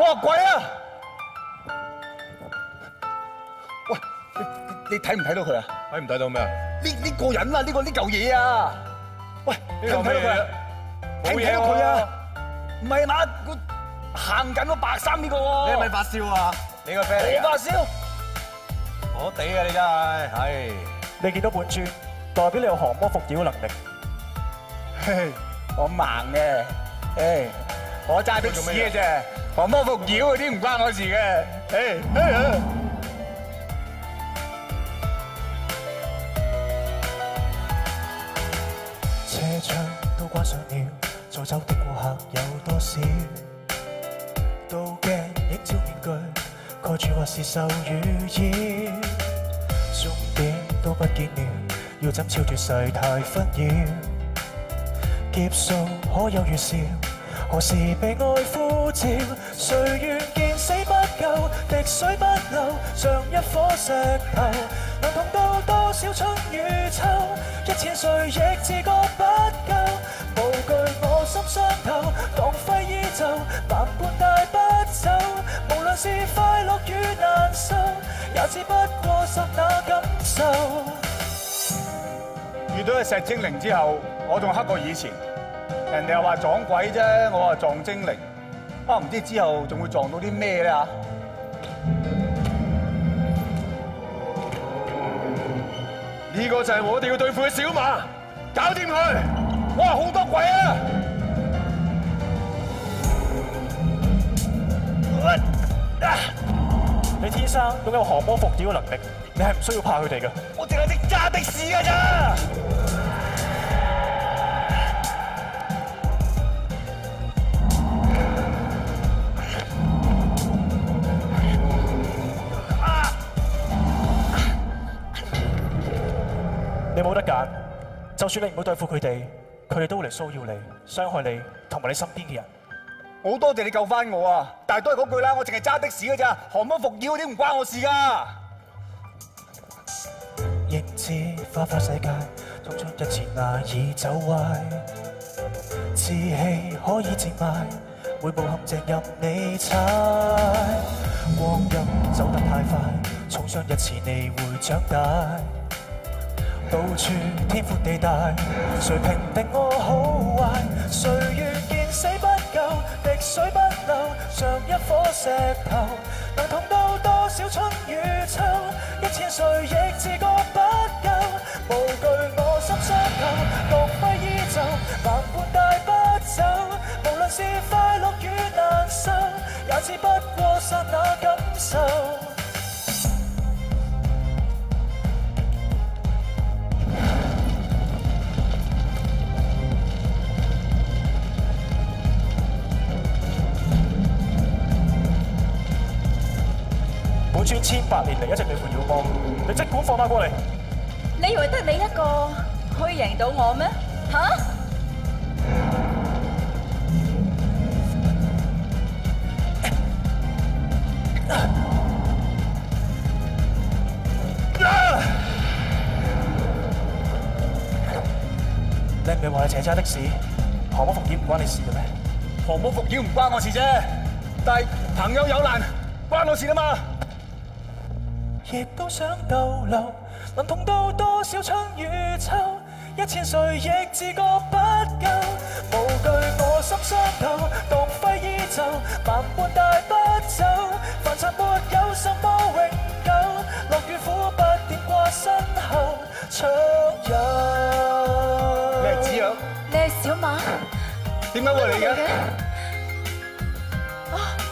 惡鬼啊！喂，你睇唔睇到佢啊？ 睇唔睇到咩啊？ 呢個人啊，呢嚿嘢啊！喂，睇唔睇到佢啊？睇唔睇到佢啊？唔係嘛，佢行緊個白衫呢個喎。 你係咪發燒啊？你個 friend 嚟㗎？ 我發燒。 我地啊！你真係，係。 你見到本尊，代表你有降魔伏妖能力。 我盲嘅，我揸的士嘅啫，降魔伏妖嗰啲唔關我事嘅。 車窗都關上了，在走的過客有多少？倒鏡映照面具，蓋住或是受與擾。終點都不見了，要怎超脫世態紛擾？劫數可有預兆？何時被愛呼召？誰願見死不救？滴水不漏，像一顆石頭。能痛到多少春與秋？1000歲亦自覺不夠。無懼我心傷透，當揮衣袖，萬般帶不走。無論是快樂與難受，也只不過剎那感受。 遇到隻石精靈之後，我仲黑過以前。人哋又話撞鬼啫，我話撞精靈。唔知之後仲會撞到啲咩咧嚇？ 呢個就係我哋要對付嘅小馬，搞掂佢！ 哇，好多鬼啊！ 你天生擁有降魔伏妖嘅能力，你係唔需要怕佢哋嘅。 我淨係識揸的士㗎咋。 你冇得揀，就算你唔好對付佢哋，佢哋都會嚟騷擾你、傷害你同埋你身邊嘅人。 好多謝你救翻我啊！但係都係嗰句啦，我淨係揸的士㗎咋，降魔伏妖嗰啲唔關我事㗎。 應知花花世界，通出一次難以走壞，志氣可以賤賣，每步陷阱任你踩。光陰走得太快，重傷一次你會長大。到處天闊地大，誰評定我好壞？誰願見死不救？滴水不漏，像一顆石頭。能痛到多少春與秋？1000歲亦自覺不夠。無懼我心傷透，獨揮衣袖，萬般帶不走。無論是快樂與難受，也只不過剎那感受。本尊千百年嚟一直對付妖魔，你即管放馬過嚟。 你以為得你一個可以贏到我咩？嚇！ 你唔係話你淨係揸的士，降魔伏妖唔關你事嘅咩？ 降魔伏妖唔關我事啫，但係朋友有難關我事啊嘛。 亦都想逗留，能痛到多少春與秋？1000歲亦自覺不夠。無懼我心傷透，當揮衣袖，萬般帶不走。凡塵沒有什麼永久，樂與苦不點掛身後，長有。 你係子陽？ 你係小馬？ 點解會嚟嘅？ 啊！